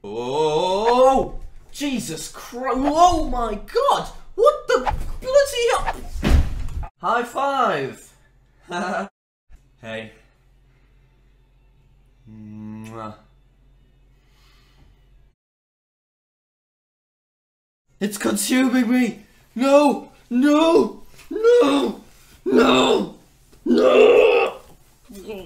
Oh, Jesus Christ. Oh my God. What the bloody hell? High five. Hey. Mwah. It's consuming me. No, no, no, no, no.